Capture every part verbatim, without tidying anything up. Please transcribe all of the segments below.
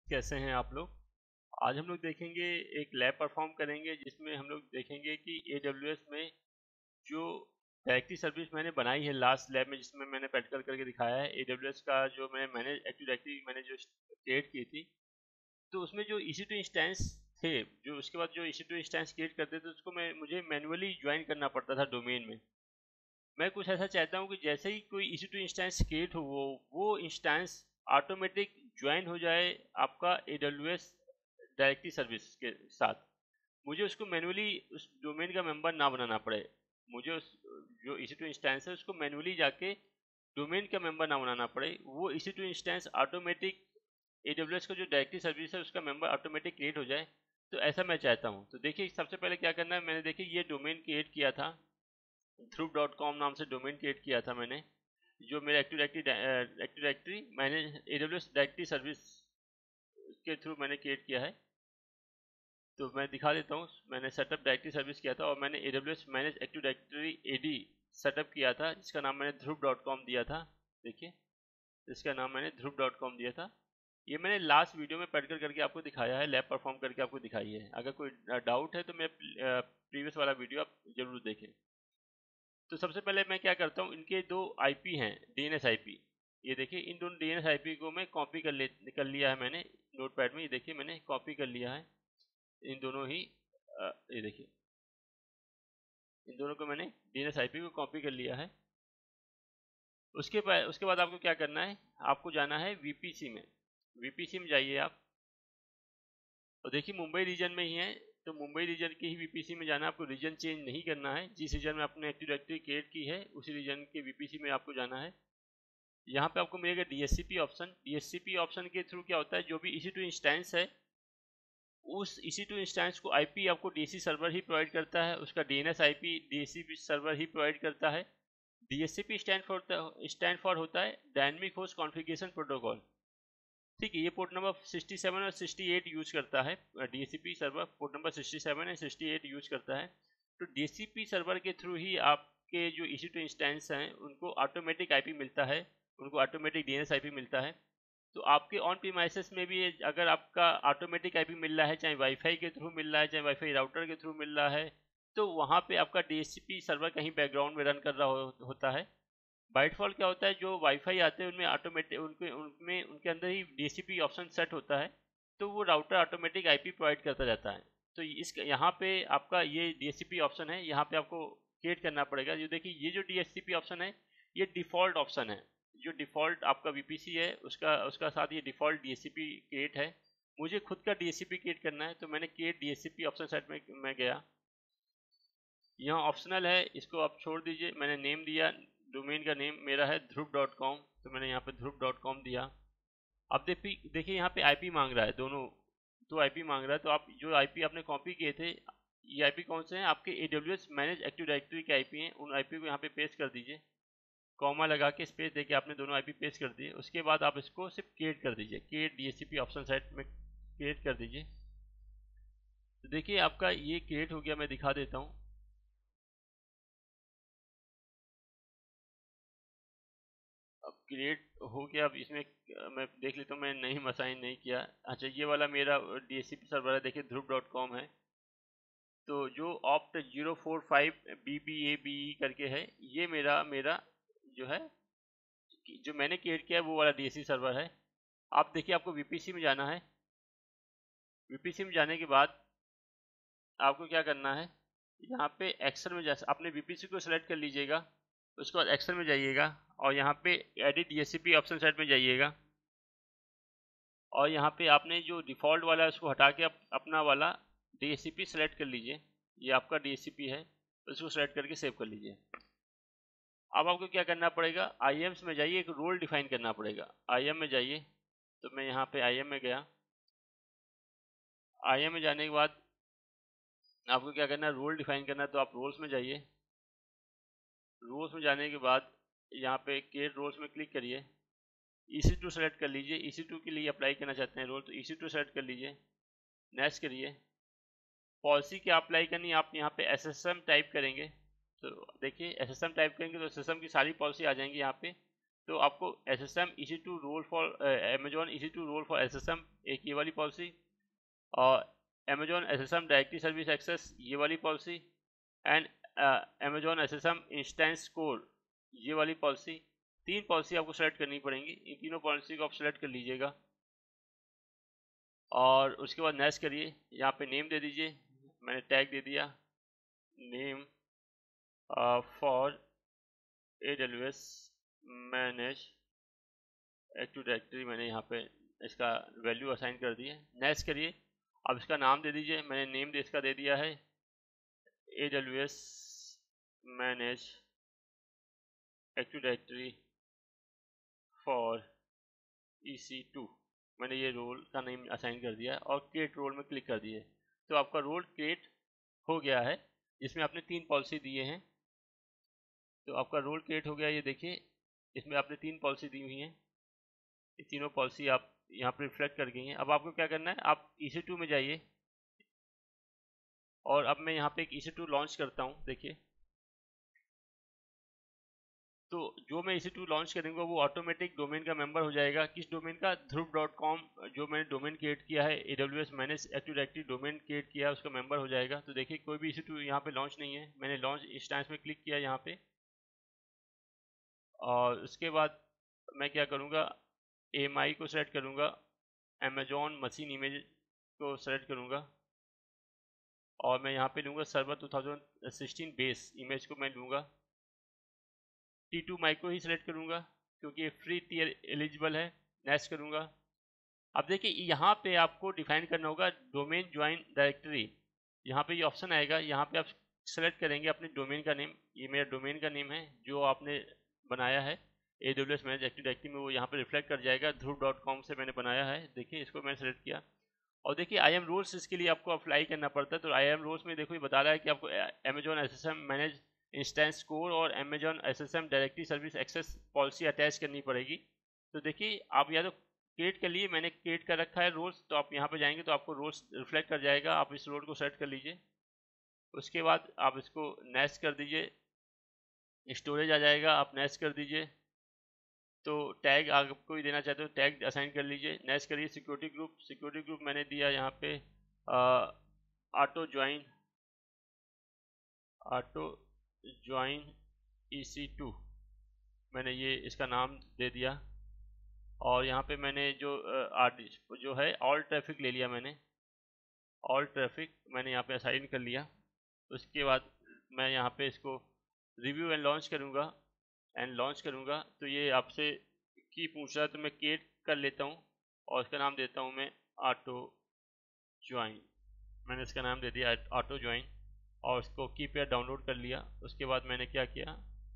कैसे हैं आप लोग। आज हम लोग देखेंगे, एक लैब परफॉर्म करेंगे जिसमें हम लोग देखेंगे कि ए डब्ल्यू एस में जो डायरेक्टरी सर्विस मैंने बनाई है लास्ट लैब में, जिसमें मैंने प्रैक्टिकल करके दिखाया है ए डब्ल्यू एस का, जो मैंने मैंने एक्टिव डायरेक्टरी मैंने जो क्रिएट की थी, तो उसमें जो ई सी टू इंस्टेंस थे, जो उसके बाद जो E C two instance create करते थे उसको मैं मुझे मैनुअली ज्वाइन करना पड़ता था डोमेन में। मैं कुछ ऐसा चाहता हूँ कि जैसे ही कोई E C two instance create हो वो वो इंस्टेंस ऑटोमेटिक ज्वाइन हो जाए आपका A W S directory service के साथ। मुझे उसको मैनुअली उस डोमेन का मेंबर ना बनाना पड़े। मुझे उस जो ई सी टू इंस्टेंस है उसको मैनुअली जाके डोमेन का मेंबर ना बनाना पड़े। वो E C two instance automatic A W S का जो डायरेक्टरी सर्विस है उसका मेंबर ऑटोमेटिक क्रिएट हो जाए। तो ऐसा मैं चाहता हूँ। तो देखिए, सबसे पहले क्या करना है, मैंने देखिए ये डोमेन क्रिएट किया था, ध्रुव डॉट कॉम नाम से डोमेन क्रिएट किया था मैंने, जो मेरा एक्टिव डायरेक्टरी एक्टिव डायरेक्टरी मैंने A W S directory service के थ्रू मैंने क्रिएट किया है। तो मैं दिखा देता हूँ। मैंने सेटअप डायरेक्टरी सर्विस किया था और मैंने A W S manage active directory A D setup किया था, जिसका नाम मैंने ध्रुव डॉट कॉम दिया था। देखिए, इसका नाम मैंने ध्रुव डॉट कॉम दिया था। ये मैंने लास्ट वीडियो में प्रैक्टिकल करके आपको दिखाया है, लैब परफॉर्म करके आपको दिखाई है। अगर कोई डाउट है तो मैं प्रीवियस वाला वीडियो आप जरूर देखें। तो सबसे पहले मैं क्या करता हूँ, इनके दो आईपी हैं, डीएनएस आईपी। ये देखिए, इन दोनों डीएनएस आईपी को मैं कॉपी कर ले कर लिया है मैंने नोटपैड में। ये देखिए, मैंने कॉपी कर लिया है इन दोनों ही। अ, ये देखिए, इन दोनों को मैंने डीएनएस आईपी को कॉपी कर लिया है। उसके बाद उसके बाद आपको क्या करना है, आपको जाना है वीपीसी में। वीपीसी में जाइए आप, और देखिए मुंबई रीजन में ही है, तो मुंबई रीजन के ही वीपीसी में जाना है आपको। रीजन चेंज नहीं करना है। जिस रीजन में आपने एक्टिव डायरेक्टरी क्रिएट की है उसी रीजन के वीपीसी में आपको जाना है। यहाँ पे आपको मिलेगा डीएचसीपी ऑप्शन। डीएचसीपी ऑप्शन के थ्रू क्या होता है, जो भी ई सी टू इंस्टेंस है उस ई सी टू इंस्टेंस को आईपी आपको डीएचसी सर्वर ही प्रोवाइड करता है, उसका डीएनएस आईपी डीएचसीपी सर्वर ही प्रोवाइड करता है। DHCP stand for stand for होता है डायनेमिक होस्ट कॉन्फ़िगरेशन प्रोटोकॉल। ठीक है, ये पोर्ट नंबर सिक्सटी सेवन और सिक्सटी एट यूज करता है। DHCP server port number sixty seven and sixty eight use करता है। तो डीएचसीपी सर्वर के थ्रू ही आपके जो ई सी टू इंस्टेंस हैं उनको ऑटोमेटिक आईपी मिलता है, उनको ऑटोमेटिक डीएनएस आईपी मिलता है। तो आपके ऑन प्रीमाइसेस में भी अगर आपका ऑटोमेटिक आईपी मिल रहा है, चाहे वाईफाई के थ्रू मिल रहा है, चाहे वाईफाई राउटर के थ्रू मिल रहा है, तो वहाँ पे आपका डीएचसीपी सर्वर कहीं बैकग्राउंड में रन कर रहा हो, होता है। बाय डिफॉल्ट क्या होता है, जो वाईफाई आते हैं उनमें ऑटोमेटिक उनके उनमें उनके अंदर ही डीएचसीपी ऑप्शन सेट होता है, तो वो राउटर ऑटोमेटिक आईपी प्रोवाइड करता रहता है। तो इस यहाँ पे आपका ये डीएचसीपी ऑप्शन है, यहाँ पे आपको क्रिएट करना पड़ेगा। जो देखिए, ये जो डीएचसीपी ऑप्शन है ये डिफ़ॉल्ट ऑप्शन है। जो डिफ़ॉल्ट आपका वीपीसी है उसका उसका साथ ये डिफ़ॉल्ट डीएचसीपी क्रिएट है। मुझे खुद का डीएचसीपी क्रिएट करना है, तो मैंने क्रिएट डीएचसीपी ऑप्शन सेट में मैं गया। यहाँ ऑप्शनल है, इसको आप छोड़ दीजिए। मैंने नेम दिया, डोमेन का नेम मेरा है ध्रुव डॉट कॉम, तो मैंने यहाँ पे ध्रुव डॉट कॉम दिया। अब देखिए देखिए यहाँ पे आईपी मांग रहा है, दोनों दो आईपी मांग रहा है। तो आप जो आईपी आपने कॉपी किए थे, ये आईपी कौन से हैं, आपके A W S manage active directory के आईपी हैं। उन आईपी को यहाँ पे पेस्ट कर दीजिए, कॉमा लगा के स्पेस देके आपने दोनों आईपी पेस्ट कर दिए। उसके बाद आप इसको सिर्फ क्रिएट कर दीजिए, क्रिएट डीएचसीपी ऑप्शन सेट में क्रिएट कर दीजिए। तो देखिए आपका ये क्रिएट हो गया, मैं दिखा देता हूँ। अब क्रिएट हो गया। अब इसमें मैं देख लेता हूँ, मैं नहीं मसाइन नहीं किया। अच्छा, ये वाला मेरा डीएचसीपी सर्वर है, देखिए ध्रुव डॉट कॉम है। तो जो opt zero four five B B A B E करके है, ये मेरा मेरा जो है, जो मैंने क्रिएट किया है वो वाला डीएचसी सर्वर है। आप देखिए, आपको वीपीसी में जाना है। वीपीसी में जाने के बाद आपको क्या करना है, यहाँ पे एक्सेल में जा, अपने वीपीसी को सिलेक्ट कर लीजिएगा। उसके बाद एक्सेल में जाइएगा और यहाँ पे एडिट डीएचसीपी ऑप्शन सेट में जाइएगा, और यहाँ पे आपने जो डिफ़ॉल्ट वाला है उसको हटा के अप, अपना वाला डीएचसीपी सेलेक्ट कर लीजिए। ये आपका डीएचसीपी है, उसको सेलेक्ट करके सेव कर लीजिए। अब आपको क्या करना पड़ेगा, आईएम्स में जाइए, एक रोल डिफाइन करना पड़ेगा। आईएम में जाइए, तो मैं यहाँ पे आईएम में गया। आईएम में जाने के बाद आपको क्या करना है, रोल डिफाइन करना है। तो आप रोल्स में जाइए। रोल्स में जाने के बाद यहाँ पे क्रिएट रोल्स में क्लिक करिए। ई सी टू सेलेक्ट कर लीजिए। ई सी टू के लिए अप्लाई करना चाहते हैं रोल, तो ई सी टू सेलेक्ट कर लीजिए। नेक्स्ट करिए। पॉलिसी क्या अप्लाई करनी है, आप यहाँ पे एस एस एम टाइप करेंगे। तो देखिए, एस एस एम टाइप करेंगे तो एस एस एम की सारी पॉलिसी आ जाएंगी यहाँ पे। तो आपको S S M E C two role for Amazon E C two role for S S M, एक ये वाली पॉलिसी, और Amazon S S M directory service access ये वाली policy, and Amazon S S M instance core ये वाली policy. तीन policy आपको सेलेक्ट करनी पड़ेंगी, इन तीनों पॉलिसी को आप सेलेक्ट कर लीजिएगा। और उसके बाद नेक्स्ट करिए, यहाँ पे नेम दे दीजिए, मैंने टैग दे दिया name for A W S manage active directory, मैंने यहाँ पे इसका वैल्यू असाइन कर दी है। नेक्स्ट करिए, अब इसका नाम दे दीजिए, मैंने नेम दे इसका दे दिया है A W S manage active directory for E C two, मैंने ये रोल का नेम असाइन कर दिया है और क्रिएट रोल में क्लिक कर दिए। तो आपका रोल क्रिएट हो गया है, जिसमें आपने तीन पॉलिसी दिए हैं। तो आपका रोल क्रिएट हो गया, ये देखिए इसमें आपने तीन पॉलिसी दी हुई हैं, ये तीनों पॉलिसी आप यहाँ पर रिफ्लेक्ट कर गई हैं। अब आपको क्या करना है, आप ई सी टू में जाइए, और अब मैं यहाँ पे एक ई सी टू लॉन्च करता हूँ। देखिए, तो जो मैं ई सी टू लॉन्च करूँगा वो ऑटोमेटिक डोमेन का मेंबर हो जाएगा। किस डोमेन का? ध्रुव डॉट कॉम, जो मैंने डोमेन क्रिएट किया है, A W S manage active directory domain create किया है, उसका मेंबर हो जाएगा। तो देखिए कोई भी ई सी टू यहाँ पे लॉन्च नहीं है, मैंने लॉन्च इंस्टेंस में क्लिक किया यहाँ पे, और उसके बाद मैं क्या करूँगा, ए एम आई को सेलेक्ट करूँगा, अमेजोन मशीन इमेज को सेलेक्ट करूँगा, और मैं यहाँ पे लूँगा server two thousand sixteen base image को मैं लूँगा। टी टू माइक्रो ही सिलेक्ट करूँगा क्योंकि ये फ्री टीयर एलिजिबल है। नेक्स्ट करूँगा। अब देखिए यहाँ पे आपको डिफाइन करना होगा डोमेन ज्वाइन डायरेक्टरी, यहाँ पे ये ऑप्शन आएगा, यहाँ पे आप सेलेक्ट करेंगे अपने डोमेन का नेम। ये मेरा डोमेन का नेम है जो आपने बनाया है A W S manage active directory में, वो यहाँ पे रिफ्लेक्ट कर जाएगा। ध्रुव डॉट कॉम से मैंने बनाया है, देखिए इसको मैंने सेलेक्ट किया। और देखिए आई एम रोल्स इसके लिए आपको अप्लाई करना पड़ता है। तो आई एम रोल्स में देखो ये बता रहा है कि आपको Amazon S S M manage instance core और Amazon S S M directory service access policy attach करनी पड़ेगी। तो देखिए आप या तो क्रिएट कर लिए, मैंने क्रिएट कर रखा है रोल्स, तो आप यहाँ पे जाएंगे तो आपको रोल्स रिफ्लेक्ट कर जाएगा। आप इस रोल को सेलेक्ट कर लीजिए, उसके बाद आप इसको नेक्स्ट कर दीजिए, स्टोरेज आ जाएगा, आप नेक्स्ट कर दीजिए। तो टैग आपको ही देना चाहते हो टैग असाइन कर लीजिए। नेक्स्ट करिए सिक्योरिटी ग्रुप, सिक्योरिटी ग्रुप मैंने दिया यहाँ पे auto join, auto join E C two, मैंने ये इसका नाम दे दिया। और यहाँ पे मैंने जो आर जो है ऑल ट्रैफिक ले लिया, मैंने ऑल ट्रैफिक मैंने यहाँ पे असाइन कर लिया। उसके बाद मैं यहाँ पे इसको रिव्यू एंड लॉन्च करूँगा, एंड लॉन्च करूँगा। तो ये आपसे की पूछ रहा है, तो मैं क्रिएट कर लेता हूँ और इसका नाम देता हूँ मैं ऑटो ज्वाइन, मैंने इसका नाम दे दिया ऑटो ज्वाइन, और उसको की पेयर डाउनलोड कर लिया। उसके बाद मैंने क्या किया,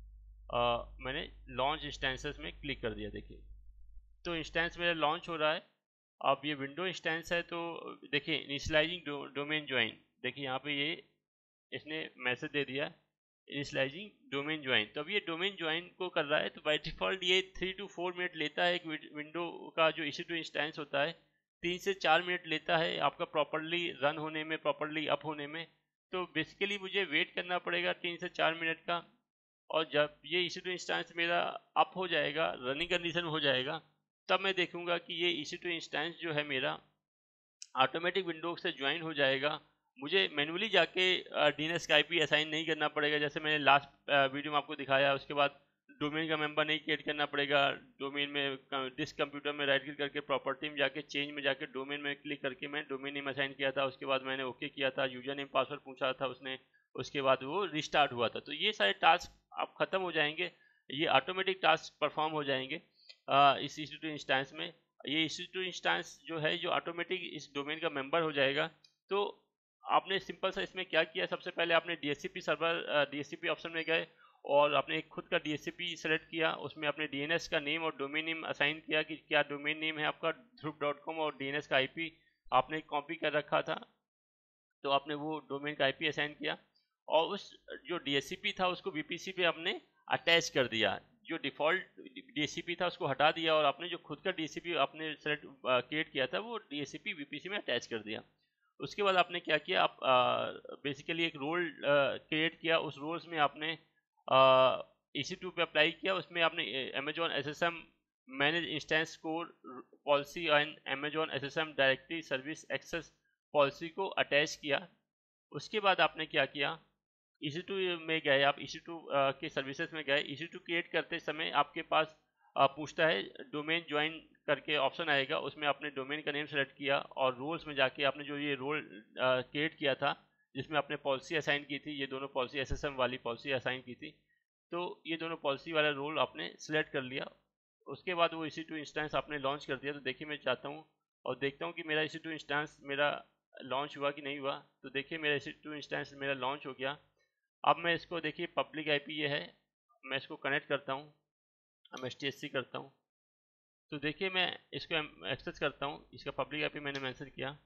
आ, मैंने लॉन्च इंस्टेंसेस में क्लिक कर दिया। देखिए तो इंस्टेंस मेरा लॉन्च हो रहा है। अब ये विंडो इंस्टेंस है, तो देखिए इनिशियलाइजिंग डो, डोमेन ज्वाइन, देखिए यहाँ पे ये इसने मैसेज दे दिया इनिशियलाइजिंग डोमेन ज्वाइन। तो अब ये डोमेन ज्वाइन को कर रहा है, तो बाय डिफॉल्ट ये थ्री टू फोर मिनट लेता है। एक विंडो का जो इशू टू इंस्टेंस होता है तीन से चार मिनट लेता है आपका प्रॉपरली रन होने में, प्रॉपरली अप होने में। तो बेसिकली मुझे वेट करना पड़ेगा तीन से चार मिनट का, और जब ये इशू टू इंस्टेंस मेरा अप हो जाएगा, रनिंग कंडीशन में हो जाएगा, तब मैं देखूंगा कि ये इशू टू इंस्टेंस जो है मेरा ऑटोमेटिक विंडो से ज्वाइन हो जाएगा। मुझे मैनुअली जाके डी एन एस का आई पी असाइन नहीं करना पड़ेगा, जैसे मैंने लास्ट वीडियो में आपको दिखाया। उसके बाद डोमेन का मेंबर नहीं क्रिएट करना पड़ेगा। डोमेन में दिस कंप्यूटर में राइट क्लिक करके प्रॉपर्टी में जाके चेंज में जाके डोमेन में क्लिक करके मैं डोमेन नेम असाइन किया था। उसके बाद मैंने ओके किया था, यूजर नेम पासवर्ड पूछा था उसने, उसके बाद वो रिस्टार्ट हुआ था। तो ये सारे टास्क आप खत्म हो जाएंगे, ये ऑटोमेटिक टास्क परफॉर्म हो जाएंगे आ, इस इशू टू इंस्टेंस में। ये इशू टू इंस्टेंस जो है जो ऑटोमेटिक इस डोमेन का मेंबर हो जाएगा। तो आपने सिंपल सा इसमें क्या किया, सबसे पहले आपने D H C P server D H C P option में गए और आपने एक खुद का D H C P select किया। उसमें आपने डी एन एस का नेम और डोमेन नेम असाइन किया कि क्या डोमेन नेम है आपका ध्रुव डॉट कॉम, और डी एन एस का आई पी आपने कॉपी कर रखा था, तो आपने वो डोमेन का आई पी असाइन किया। और उस जो डी एच सी पी था उसको वी पी सी पे आपने अटैच कर दिया। जो default D H C P था उसको हटा दिया, और आपने जो खुद का डी एच सी पी आपने सेलेक्ट क्रिएट किया था वो D H C P V P C में अटैच कर दिया। उसके बाद आपने क्या किया, आप बेसिकली एक रोल क्रिएट किया। उस रोल्स में आपने आ, ई सी टू पे अप्लाई किया, उसमें आपने Amazon S S M manage instance core policy and Amazon S S M directory service access policy को अटैच किया। उसके बाद आपने क्या किया, ई सी टू में गए, आप ई सी टू के सर्विसेज में गए। ई सी टू क्रिएट करते समय आपके पास आ, पूछता है डोमेन ज्वाइन करके ऑप्शन आएगा, उसमें आपने डोमेन का नेम सेलेक्ट किया और रोल्स में जाके आपने जो ये रोल क्रिएट किया था जिसमें आपने पॉलिसी असाइन की थी, ये दोनों पॉलिसी एस एस एम वाली पॉलिसी असाइन की थी, तो ये दोनों पॉलिसी वाला रोल आपने सिलेक्ट कर लिया। उसके बाद वो ई सी टू इंस्टेंस आपने लॉन्च कर दिया। तो देखिए मैं चाहता हूँ और देखता हूँ कि मेरा ई सी टू इंस्टेंस मेरा लॉन्च हुआ कि नहीं हुआ। तो देखिए मेरा ई सी टू इंस्टेंस मेरा लॉन्च हो गया। अब मैं इसको देखिए पब्लिक आईपी ये है, मैं इसको कनेक्ट करता हूँ, अब एच टी एस सी करता हूँ। तो देखिए मैं इसको एक्सेस करता हूँ, इसका पब्लिक आईपी मैंने मेंशन किया।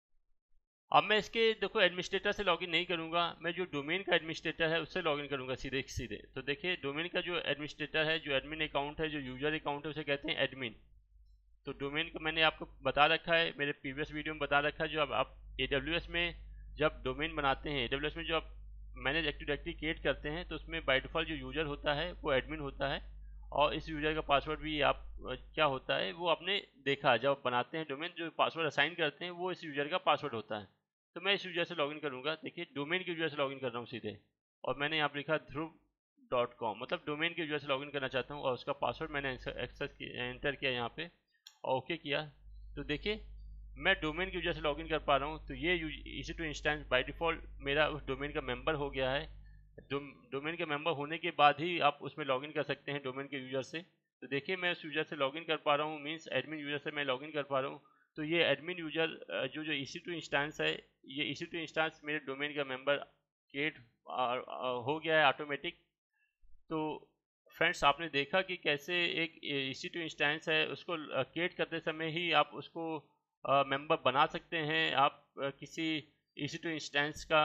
अब मैं इसके देखो एडमिनिस्ट्रेटर से लॉगिन नहीं करूँगा, मैं जो डोमेन का एडमिनिस्ट्रेटर है उससे लॉगिन करूँगा सीधे सीधे। तो देखिए डोमेन का जो एडमिनिस्ट्रेटर है, जो एडमिन अकाउंट है, जो यूजर अकाउंट है, उसे कहते हैं एडमिन। तो डोमेन का मैंने आपको बता रखा है, मेरे प्रीवियस वीडियो में बता रखा है। जो अब आप ए डब्ल्यू एस में जब डोमेन बनाते हैं, ए डब्ल्यू एस में जो आप मैनेज एक्टिव डायरेक्टरी क्रिएट करते हैं, तो उसमें बाय डिफॉल्ट जो यूजर होता है वो एडमिन होता है। और इस यूजर का पासवर्ड भी आप क्या होता है वो आपने देखा, जब बनाते हैं डोमेन जो पासवर्ड असाइन करते हैं वो इस यूजर का पासवर्ड होता है। तो मैं इस यूजर से लॉगिन करूँगा। देखिए डोमेन के यूजर से लॉगिन कर रहा हूँ सीधे, और मैंने यहाँ पर लिखा ध्रुव डॉट कॉम, मतलब डोमेन के यूजर से लॉगिन करना चाहता हूँ, और उसका पासवर्ड मैंने एक्सेस एंटर किया यहाँ पे और ओके किया। तो देखिए मैं डोमेन की वजह से लॉगिन कर पा रहा हूँ। तो ये E C two instance by default मेरा उस डोमेन का मेंबर हो गया है। डो, डोमेन के मेंबर होने के बाद ही आप उसमें लॉगिन कर सकते हैं डोमेन के यूजर से। तो देखिए मैं उस यूजर से लॉगिन कर पा रहा हूँ, मीन्स एडमिन यूजर से मैं लॉगिन कर पा रहा हूँ। तो ये एडमिन यूजर जो जो ई सी टू इंस्टेंस है, ये ई सी टू इंस्टेंस मेरे डोमेन का मेंबर क्रिएट हो गया है ऑटोमेटिक। तो फ्रेंड्स आपने देखा कि कैसे एक ई सी टू इंस्टेंस है उसको क्रिएट करते समय ही आप उसको मेंबर बना सकते हैं। आप आ, किसी ई सी टू इंस्टेंस का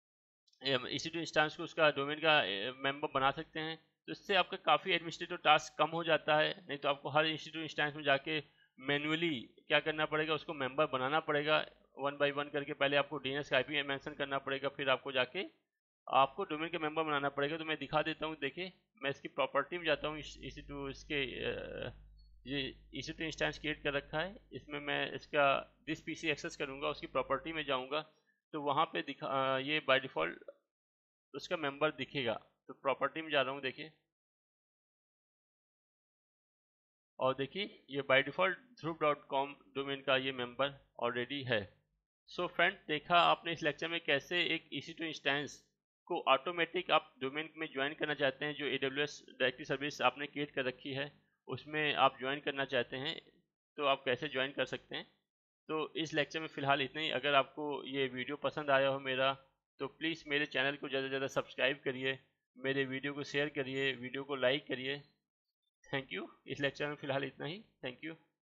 ई सी टू इंस्टेंस को उसका डोमेन का मेंबर बना सकते हैं। तो इससे आपका काफ़ी एडमिनिस्ट्रेटिव टास्क कम हो जाता है। नहीं तो आपको हर ई सी टू इंस्टेंस में जाके मैनुअली क्या करना पड़ेगा, उसको मेंबर बनाना पड़ेगा वन बाई वन करके। पहले आपको डी एन एस का आई पी मेंशन करना पड़ेगा, फिर आपको जाके आपको डोमेन के मेंबर बनाना पड़ेगा। तो मैं दिखा देता हूँ। देखिए मैं इसकी प्रॉपर्टी में जाता हूँ, ई सी टू इसके ये E C two instance create कर रखा है, इसमें मैं इसका दिस पीसी एक्सेस करूँगा, उसकी प्रॉपर्टी में जाऊँगा तो वहाँ पे दिखा ये बाय डिफ़ॉल्ट उसका मेंबर दिखेगा। तो प्रॉपर्टी में जा रहा हूँ देखिए, और देखिए ये by default Dhruv dot com domain का ये मेंबर ऑलरेडी है। सो so फ्रेंड देखा आपने इस लेक्चर में कैसे एक ई सी टू इंस्टेंस को ऑटोमेटिक आप डोमेन में ज्वाइन करना चाहते हैं। जो A W S directory service आपने क्रिएट कर रखी है उसमें आप ज्वाइन करना चाहते हैं, तो आप कैसे ज्वाइन कर सकते हैं। तो इस लेक्चर में फ़िलहाल इतना ही। अगर आपको ये वीडियो पसंद आया हो मेरा, तो प्लीज़ मेरे चैनल को ज़्यादा से ज़्यादा सब्सक्राइब करिए, मेरे वीडियो को शेयर करिए, वीडियो को लाइक करिए। Thank you. इस लेक्चर में फ़िलहाल इतना ही। Thank you.